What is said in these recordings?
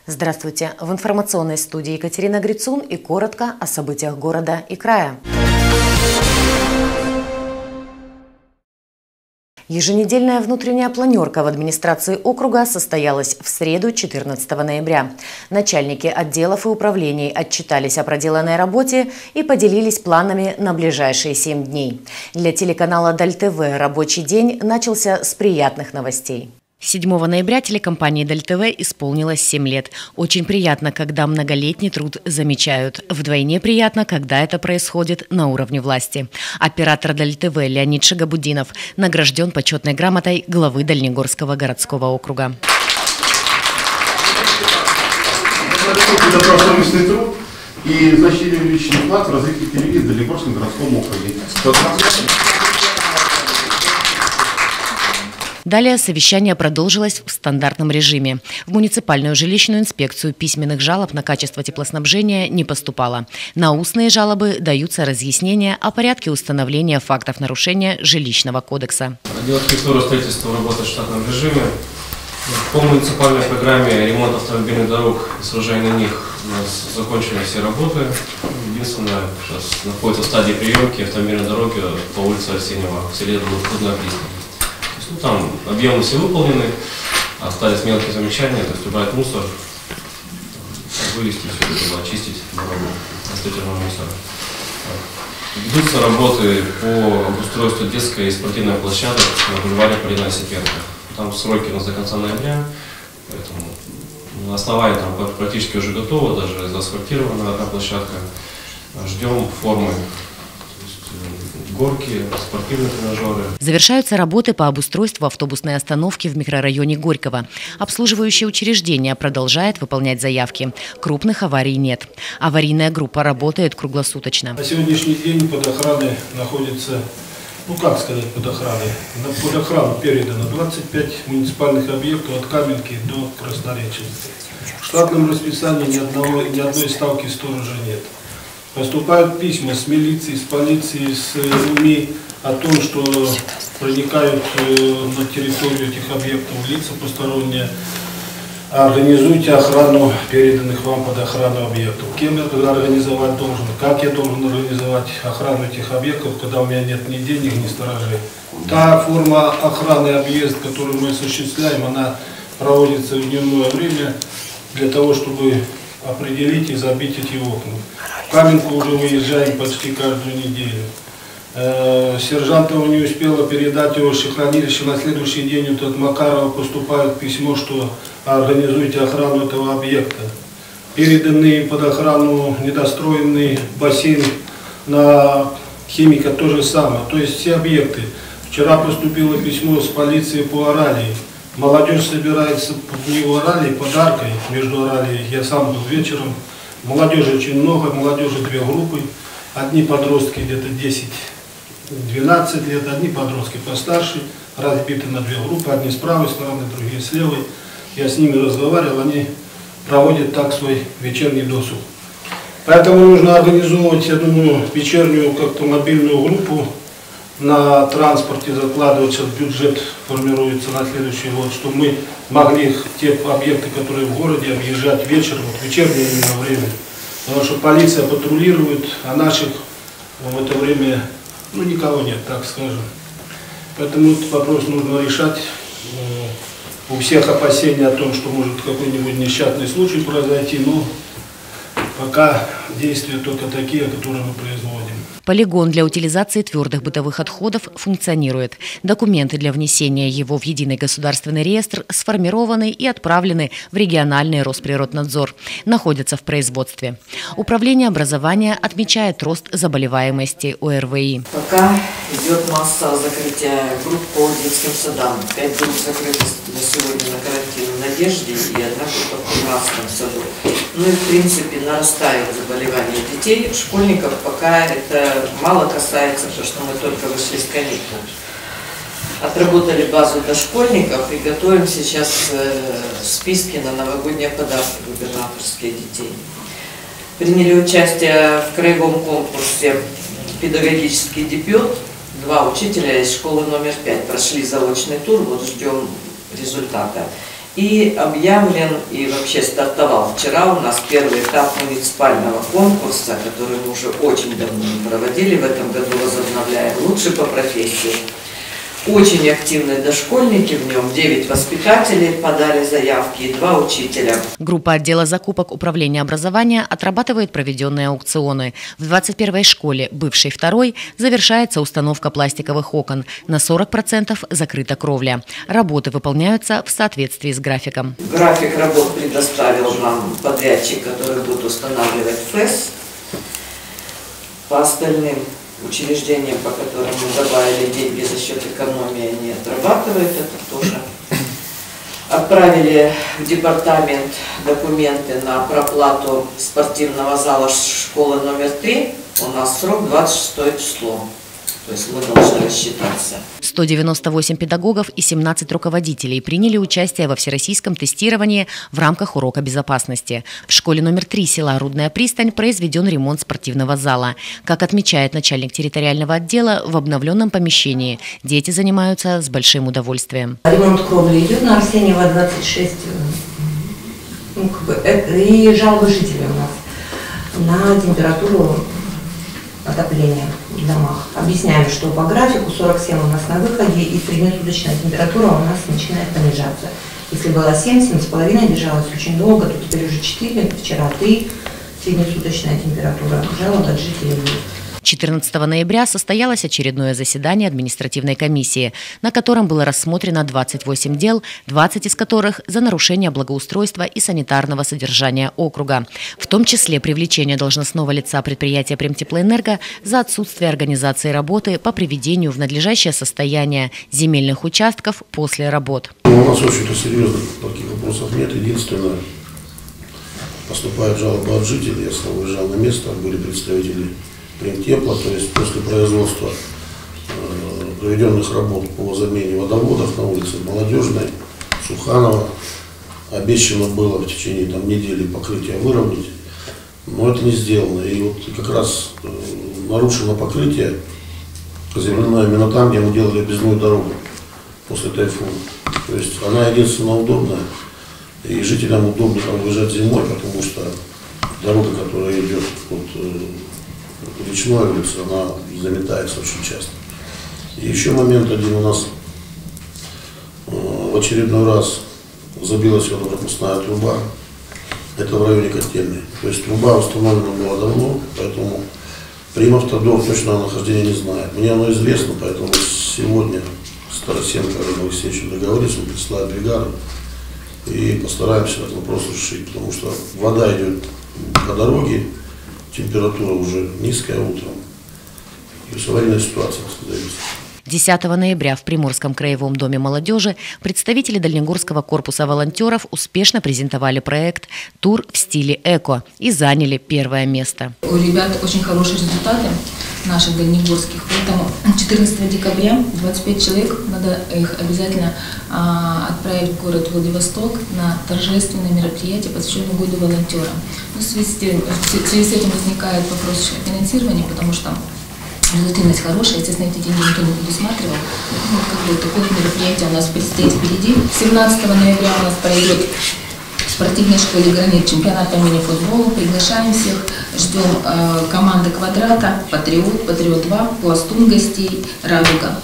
Здравствуйте! В информационной студии Екатерина Грицун и коротко о событиях города и края. Еженедельная внутренняя планерка в администрации округа состоялась в среду, 14 ноября. Начальники отделов и управлений отчитались о проделанной работе и поделились планами на ближайшие 7 дней. Для телеканала Даль ТВ рабочий день начался с приятных новостей. 7 ноября телекомпании Даль ТВ исполнилось 7 лет. Очень приятно, когда многолетний труд замечают. Вдвойне приятно, когда это происходит на уровне власти. Оператор Даль ТВ Леонид Шагабудинов награжден почетной грамотой главы Дальнегорского городского округа. Это добросовестный труд и значительный личный вклад в развитие телевизии в Дальнегорском городском округе. Далее совещание продолжилось в стандартном режиме. В муниципальную жилищную инспекцию письменных жалоб на качество теплоснабжения не поступало. На устные жалобы даются разъяснения о порядке установления фактов нарушения жилищного кодекса. Отдел архитектуры и строительства работает в штатном режиме. По муниципальной программе ремонт автомобильных дорог и сооружений на них у нас закончены все работы. Единственное, сейчас находится в стадии приемки автомобильной дороги по улице Арсеньева в селе Двухходная Присня. Там объемы все выполнены, остались мелкие замечания, то есть убрать мусор, вывести все это, очистить дорогу растительного мусора. Ведутся работы по обустройству детской и спортивной площадок на бульваре Полина Осипенко. Там сроки у нас до конца ноября, поэтому основание там практически уже готово, даже заасфальтирована одна площадка. Ждем формы. Горки, спортивные тренажеры. Завершаются работы по обустройству автобусной остановки в микрорайоне Горького. Обслуживающее учреждение продолжает выполнять заявки. Крупных аварий нет. Аварийная группа работает круглосуточно. На сегодняшний день под охраной находится, под охраной? Под охрану передано 25 муниципальных объектов от Каменки до Краснореченска. В штатном расписании ни одной ставки сторожа нет. Поступают письма с милицией, с полицией, с УМИ о том, что проникают на территорию этих объектов лица посторонние. Организуйте охрану переданных вам под охрану объектов. Кем я организовать должен, как я должен организовать охрану этих объектов, когда у меня нет ни денег, ни сторожей. Та форма охраны объезд, которую мы осуществляем, она проводится в дневное время для того, чтобы определить и забить эти окна. В Каменку уже выезжаем почти каждую неделю. Сержантова не успела передать его хранилище. На следующий день от Макарова поступает письмо, что организуйте охрану этого объекта. Переданный под охрану недостроенный бассейн на Химика то же самое. То есть все объекты. Вчера поступило письмо с полиции по Оралии. Молодежь собирается в Оралии подаркой между Оралией. Я сам был вечером. Молодежи очень много, молодежи 2 группы. Одни подростки где-то 10-12 лет, одни подростки постарше, разбиты на 2 группы. Одни с правой стороны, другие с левой. Я с ними разговаривал, они проводят так свой вечерний досуг. Поэтому нужно организовывать, я думаю, вечернюю как-то мобильную группу. На транспорте закладывать, сейчас бюджет формируется на следующий год, чтобы мы могли те объекты, которые в городе, объезжать вечером, в вечернее именно время. Потому что полиция патрулирует, а наших в это время, никого нет, так скажем. Поэтому этот вопрос нужно решать. У всех опасения о том, что может какой-нибудь несчастный случай произойти, но пока действия только такие, которые мы производим. Полигон для утилизации твердых бытовых отходов функционирует. Документы для внесения его в единый государственный реестр сформированы и отправлены в региональный Росприроднадзор. Находятся в производстве. Управление образования отмечает рост заболеваемости ОРВИ. Пока идет массовое закрытие групп по детским садам. 5 групп закрыты на сегодня на карантин в Надежде и 1 группа в Кумранском саду. И в принципе нарастает заболевание детей, школьников пока это мало касается, потому что мы только вышли из каникул. Отработали базу дошкольников и готовим сейчас списки на новогодние подарки губернаторские детей. Приняли участие в краевом конкурсе «Педагогический дебют». 2 учителя из школы номер 5 прошли заочный тур, вот ждем результата. И объявлен, и вообще стартовал вчера у нас первый этап муниципального конкурса, который мы уже очень давно не проводили, в этом году возобновляем, «Лучший по профессии». Очень активные дошкольники в нем, 9 воспитателей подали заявки и 2 учителя. Группа отдела закупок управления образования отрабатывает проведенные аукционы. В 21-й школе, бывшей 2-й, завершается установка пластиковых окон. На 40% закрыта кровля. Работы выполняются в соответствии с графиком. График работ предоставил нам подрядчик, который будет устанавливать ФЭС. По остальным учреждениям, по которым мы добавили деньги за счет экономии, они отрабатывают это тоже. Отправили в департамент документы на проплату спортивного зала школы номер 3. У нас срок 26 число. То есть мы должны рассчитаться. 198 педагогов и 17 руководителей приняли участие во всероссийском тестировании в рамках урока безопасности. В школе номер 3 села Рудная Пристань произведен ремонт спортивного зала. Как отмечает начальник территориального отдела, в обновленном помещении дети занимаются с большим удовольствием. Ремонт кровли идет на Арсеньева 26. И жалобы жителей у нас на температуру отопления в домах. Объясняем, что по графику 47 у нас на выходе, и среднесуточная температура у нас начинает понижаться. Если было 7,5 держалась очень долго, то теперь уже 4, вчера 3 среднесуточная температура. Жалоб от жителей нет. 14 ноября состоялось очередное заседание административной комиссии, на котором было рассмотрено 28 дел, 20 из которых за нарушение благоустройства и санитарного содержания округа. В том числе привлечение должностного лица предприятия «Премтеплоэнерго» за отсутствие организации работы по приведению в надлежащее состояние земельных участков после работ. У нас очень-то серьезных таких вопросов нет. Единственное, поступают жалобы от жителей. Я сам выезжал на место, были представители Премтепла, то есть после производства проведенных работ по замене водоводов на улице Молодежной, Суханова, обещано было в течение недели покрытие выровнять, но это не сделано. И вот как раз нарушено покрытие земляное именно там, где мы делали объездную дорогу после тайфуна. То есть она единственно удобная, и жителям удобно там выезжать зимой, потому что дорога, которая идет от Речной улицы, она заметается очень часто. И еще момент один: у нас в очередной раз забилась водопропускная труба. Это в районе Котельной. То есть труба установлена была давно, поэтому Примавтодор точно нахождение не знает. Мне оно известно, поэтому сегодня Старосенко Олег Алексеевич договорится, он присылает бригаду и постараемся этот вопрос решить, потому что вода идет по дороге, температура уже низкая утром, и аварийная ситуация создается. 10 ноября в Приморском краевом доме молодежи представители Дальнегорского корпуса волонтеров успешно презентовали проект «Тур в стиле эко» и заняли первое место. У ребят очень хорошие результаты наших дальнегорских, поэтому 14 декабря 25 человек, надо их обязательно отправить в город Владивосток на торжественное мероприятие, посвященное году волонтера. В связи с этим возникает вопрос финансирования, потому что результативность хорошая, естественно, эти деньги никто не предусматривал. Такое мероприятие у нас предстоит впереди. 17 ноября у нас пройдет в спортивной школе «Гранит» чемпионат по мини-футболу. Приглашаем всех, ждем команды «Квадрата», «Патриот», «Патриот-2», «Пластун» гостей, «Радуга».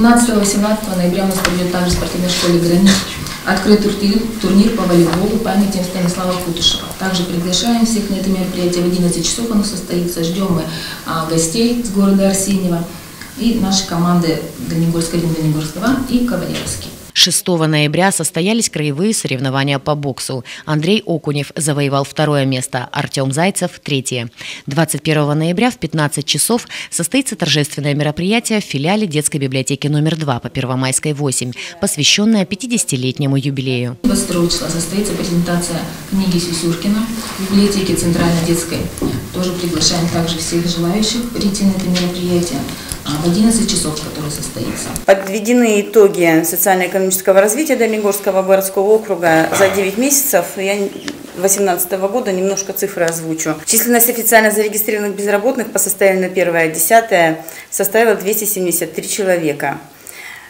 17-18 ноября у нас пройдет также в спортивной школе «Гранит» открытый турнир по волейболу памяти Станислава Кутышева. Также приглашаем всех на это мероприятие. В 11 часов оно состоится. Ждем мы гостей с города Арсеньева и наши команды Дальнегорск-1, Дальнегорск-2 и Кавалеровский. 6 ноября состоялись краевые соревнования по боксу. Андрей Окунев завоевал 2 место, Артем Зайцев – 3. 21 ноября в 15 часов состоится торжественное мероприятие в филиале детской библиотеки номер 2 по Первомайской 8, посвященное 50-летнему юбилею. 22 числа состоится презентация книги Сюсюркина в библиотеке Центральной детской. Тоже приглашаем также всех желающих прийти на это мероприятие в 11 часов, которое состоится. Подведены итоги социально-экономического развития Дальнегорского городского округа за 9 месяцев. Я 2018 года немножко цифры озвучу. Численность официально зарегистрированных безработных по состоянию на 1.10 составила 273 человека.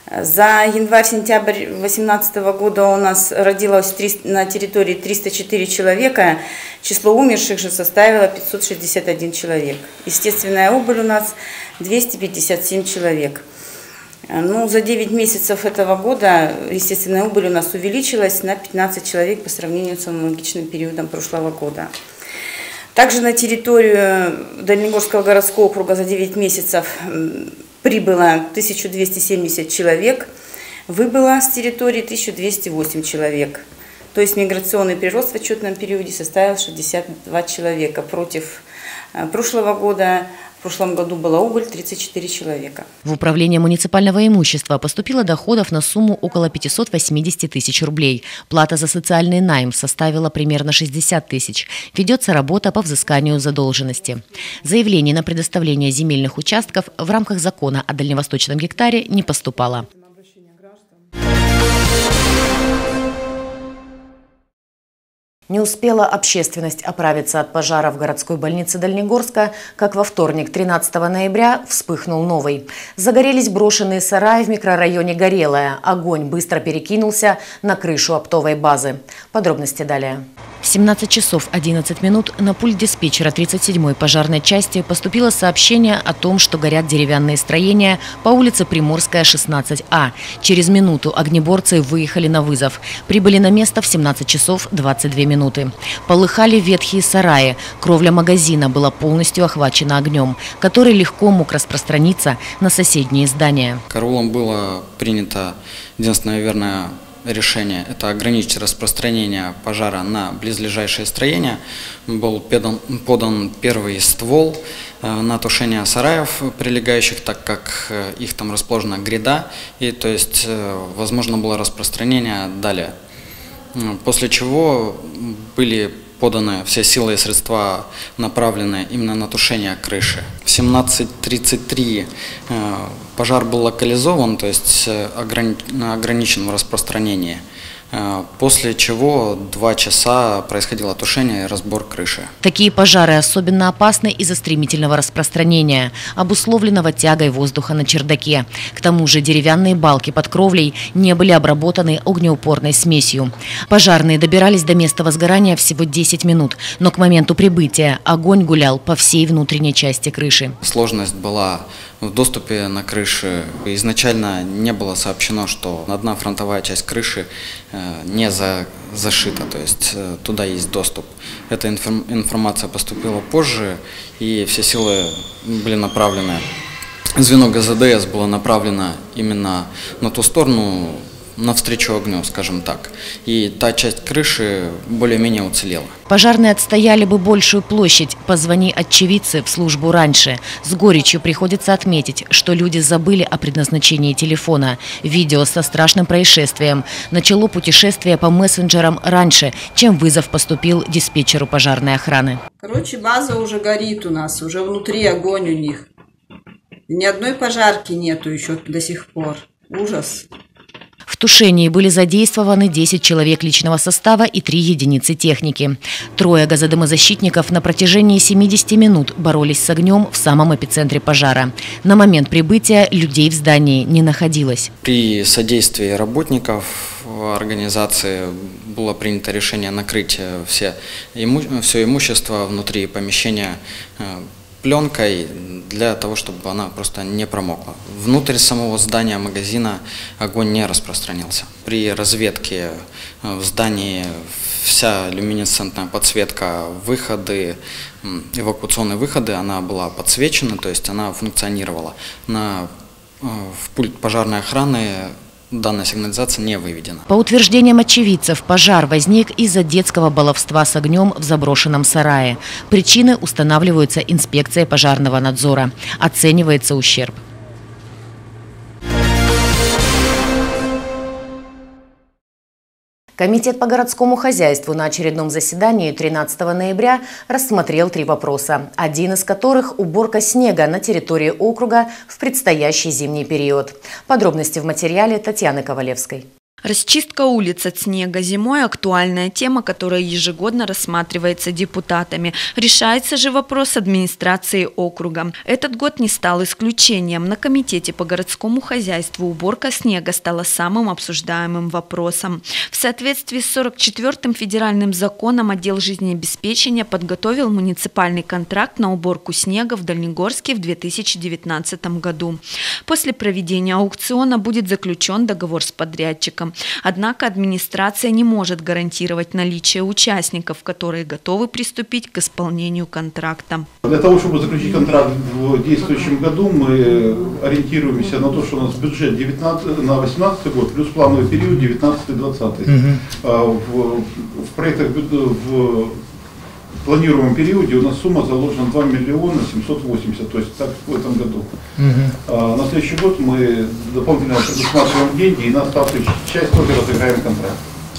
За январь-сентябрь 2018 года у нас родилось на территории 304 человека, число умерших же составило 561 человек. Естественная убыль у нас 257 человек. Ну, за 9 месяцев этого года естественная убыль у нас увеличилась на 15 человек по сравнению с аналогичным периодом прошлого года. Также на территорию Дальнегорского городского округа за 9 месяцев прибыло 1270 человек, выбыло с территории 1208 человек. То есть миграционный прирост в отчетном периоде составил 62 человека против прошлого года. В прошлом году была убыль 34 человека. В управление муниципального имущества поступило доходов на сумму около 580 тысяч рублей. Плата за социальный найм составила примерно 60 тысяч. Ведется работа по взысканию задолженности. Заявлений на предоставление земельных участков в рамках закона о дальневосточном гектаре не поступало. Не успела общественность оправиться от пожара в городской больнице Дальнегорска, как во вторник, 13 ноября, вспыхнул новый. Загорелись брошенные сараи в микрорайоне Горелая. Огонь быстро перекинулся на крышу оптовой базы. Подробности далее. В 17 часов 11 минут на пульт диспетчера 37-й пожарной части поступило сообщение о том, что горят деревянные строения по улице Приморская, 16А. Через минуту огнеборцы выехали на вызов. Прибыли на место в 17 часов 22 минуты. Полыхали ветхие сараи. Кровля магазина была полностью охвачена огнем, который легко мог распространиться на соседние здания. Караулом было принято единственное верное решение – это ограничить распространение пожара на близлежащие строения. Был подан первый ствол на тушение сараев прилегающих, так как их там расположена гряда, и то есть возможно было распространение далее. После чего были поданы все силы и средства, направленные именно на тушение крыши. В 17:33 пожар был локализован, то есть ограничен в распространении. После чего 2 часа происходило тушение и разбор крыши. Такие пожары особенно опасны из-за стремительного распространения, обусловленного тягой воздуха на чердаке. К тому же деревянные балки под кровлей не были обработаны огнеупорной смесью. Пожарные добирались до места возгорания всего 10 минут, но к моменту прибытия огонь гулял по всей внутренней части крыши. Сложность была в доступе на крыше. Изначально не было сообщено, что одна фронтовая часть крыши не зашита, то есть туда есть доступ. Эта информация поступила позже, и все силы были направлены. Звено ГЗДС было направлено именно на ту сторону, навстречу огню, скажем так. И та часть крыши более-менее уцелела. Пожарные отстояли бы большую площадь. Позвони очевидцы в службу раньше. С горечью приходится отметить, что люди забыли о предназначении телефона. Видео со страшным происшествием начало путешествие по мессенджерам раньше, чем вызов поступил диспетчеру пожарной охраны. Короче, база уже горит у нас, уже внутри огонь у них. Ни одной пожарки нету еще до сих пор. Ужас. В тушении были задействованы 10 человек личного состава и 3 единицы техники. 3 газодымозащитников на протяжении 70 минут боролись с огнем в самом эпицентре пожара. На момент прибытия людей в здании не находилось. При содействии работников организации было принято решение накрыть все имущество внутри помещения пленкой для того, чтобы она просто не промокла. Внутрь самого здания магазина огонь не распространился. При разведке в здании вся люминесцентная подсветка, выходы, эвакуационные выходы, она была подсвечена, то есть она функционировала. В пульт пожарной охраны данная сигнализация не выведена. По утверждениям очевидцев, пожар возник из-за детского баловства с огнем в заброшенном сарае. Причины устанавливаются инспекцией пожарного надзора. Оценивается ущерб. Комитет по городскому хозяйству на очередном заседании 13 ноября рассмотрел 3 вопроса, один из которых – уборка снега на территории округа в предстоящий зимний период. Подробности в материале Татьяны Ковалевской. Расчистка улиц от снега зимой – актуальная тема, которая ежегодно рассматривается депутатами. Решается же вопрос администрации округа. Этот год не стал исключением. На комитете по городскому хозяйству уборка снега стала самым обсуждаемым вопросом. В соответствии с 44-м федеральным законом отдел жизнеобеспечения подготовил муниципальный контракт на уборку снега в Дальнегорске в 2019 году. После проведения аукциона будет заключен договор с подрядчиком. Однако администрация не может гарантировать наличие участников, которые готовы приступить к исполнению контракта. Для того, чтобы заключить контракт в действующем году, мы ориентируемся на то, что у нас бюджет на 2018 год плюс плановый период 19-20. В проектах в планируемом периоде у нас сумма заложена 2 миллиона 780, то есть так в этом году. На следующий год мы дополнительно предусматриваем деньги и на оставшуюся часть тоже разыграем контракт.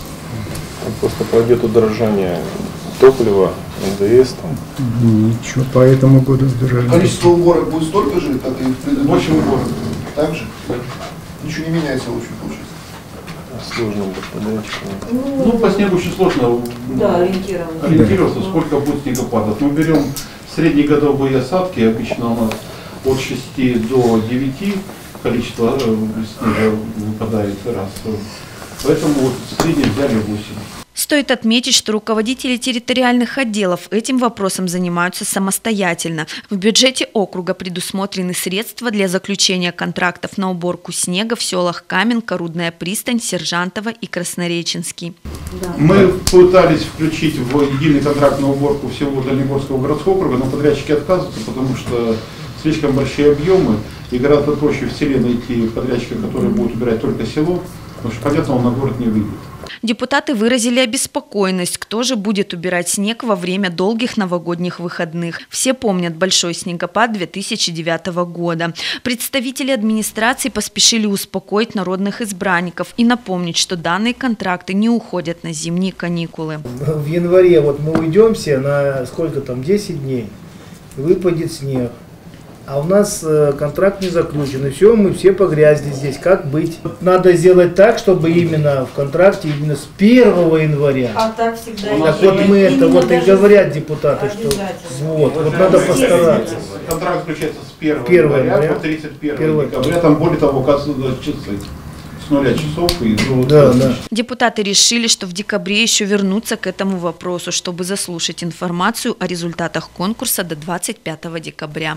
Просто пойдет удорожание топлива, НДС там. Ничего, по этому году удорожание. Количество уборок будет столько же, как и в предыдущем году? Больше уборок. Так же? Ничего не меняется, в общем, получается. Сложно быть подрядчиком. Ну, по снегу очень сложно ориентироваться, сколько будет снегопадов. Мы берем среднегодовые осадки, обычно у нас от 6 до 9 количество снега выпадает раз. Поэтому вот в среднем взяли 8. Стоит отметить, что руководители территориальных отделов этим вопросом занимаются самостоятельно. В бюджете округа предусмотрены средства для заключения контрактов на уборку снега в селах Каменка, Рудная пристань, Сержантово и Краснореченский. Мы пытались включить в единый контракт на уборку всего Дальнегорского городского округа, но подрядчики отказываются, потому что слишком большие объемы и гораздо проще в селе найти подрядчика, который будет убирать только село, потому что, понятно, он на город не выйдет. Депутаты выразили обеспокоенность, кто же будет убирать снег во время долгих новогодних выходных. Все помнят большой снегопад 2009 года. Представители администрации поспешили успокоить народных избранников и напомнить, что данные контракты не уходят на зимние каникулы. В январе вот мы уйдем все на сколько там, 10 дней, выпадет снег. А у нас контракт не заключен, и все, мы все погрязли здесь. Как быть? Надо сделать так, чтобы именно в контракте, именно с 1 января. А так всегда. Так вот мы это, вот и говорят депутаты, что вот надо постараться. Контракт заключается с 1 января по 31 декабря, там более того, указаны часы. С 0 часов и до Депутаты решили, что в декабре еще вернутся к этому вопросу, чтобы заслушать информацию о результатах конкурса до 25 декабря.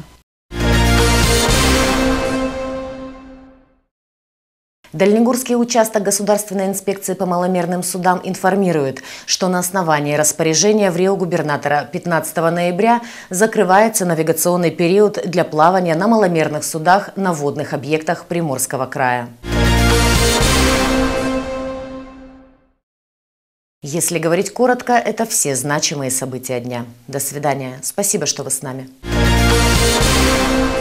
Дальнегорский участок Государственной инспекции по маломерным судам информирует, что на основании распоряжения ВРИО-губернатора 15 ноября закрывается навигационный период для плавания на маломерных судах на водных объектах Приморского края. Если говорить коротко, это все значимые события дня. До свидания. Спасибо, что вы с нами.